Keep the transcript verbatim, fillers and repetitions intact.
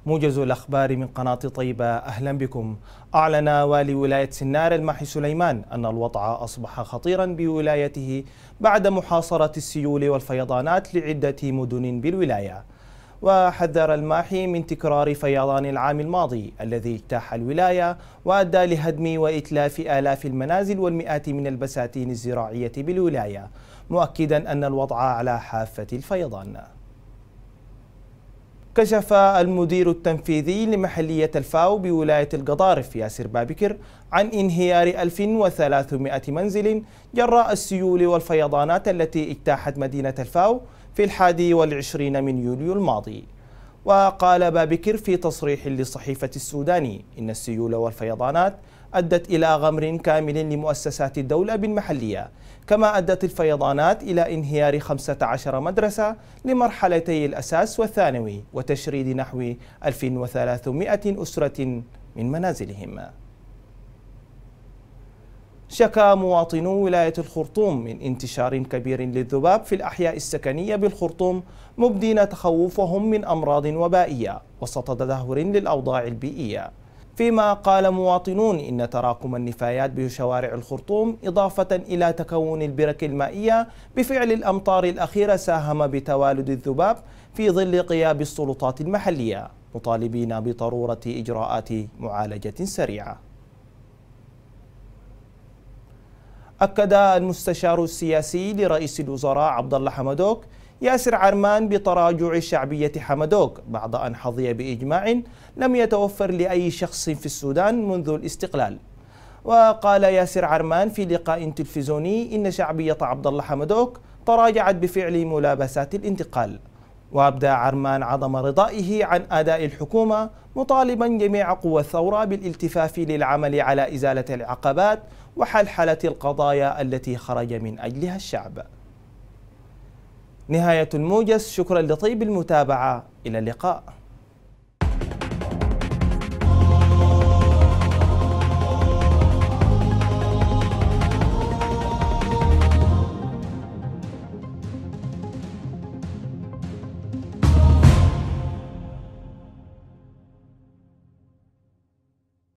موجز الأخبار من قناة طيبة، أهلا بكم. أعلن والي ولاية سنار الماحي سليمان أن الوضع أصبح خطيرا بولايته بعد محاصرة السيول والفيضانات لعدة مدن بالولاية. وحذر الماحي من تكرار فيضان العام الماضي الذي اجتاح الولاية وأدى لهدم وإتلاف آلاف المنازل والمئات من البساتين الزراعية بالولاية، مؤكدا أن الوضع على حافة الفيضان. كشف المدير التنفيذي لمحلية الفاو بولاية القضارف ياسر بابكر عن انهيار ألف وثلاثمئة منزل جراء السيول والفيضانات التي اجتاحت مدينة الفاو في الحادي والعشرين من يوليو الماضي. وقال بابكر في تصريح للصحيفة السوداني إن السيول والفيضانات أدت إلى غمر كامل لمؤسسات الدولة بالمحلية، كما أدت الفيضانات إلى انهيار خمسة عشر مدرسة لمرحلتي الأساس والثانوي وتشريد نحو ألف وثلاثمئة أسرة من منازلهم. شكى مواطنو ولاية الخرطوم من انتشار كبير للذباب في الأحياء السكنية بالخرطوم، مبدين تخوفهم من أمراض وبائية وسط تدهور للأوضاع البيئية. فيما قال مواطنون إن تراكم النفايات بشوارع الخرطوم إضافة إلى تكون البرك المائية بفعل الأمطار الأخيرة ساهم بتوالد الذباب في ظل غياب السلطات المحلية، مطالبين بضرورة إجراءات معالجة سريعة. أكد المستشار السياسي لرئيس الوزراء عبد الله حمدوك ياسر عرمان بتراجع شعبية حمدوك بعد أن حظي بإجماع لم يتوفر لأي شخص في السودان منذ الاستقلال. وقال ياسر عرمان في لقاء تلفزيوني إن شعبية عبد الله حمدوك تراجعت بفعل ملابسات الانتقال. وأبدى عرمان عدم رضائه عن أداء الحكومة، مطالبا جميع قوى الثورة بالالتفاف للعمل على إزالة العقبات وحلحلة القضايا التي خرج من أجلها الشعب. نهاية الموجز، شكرا لطيب المتابعة، إلى اللقاء.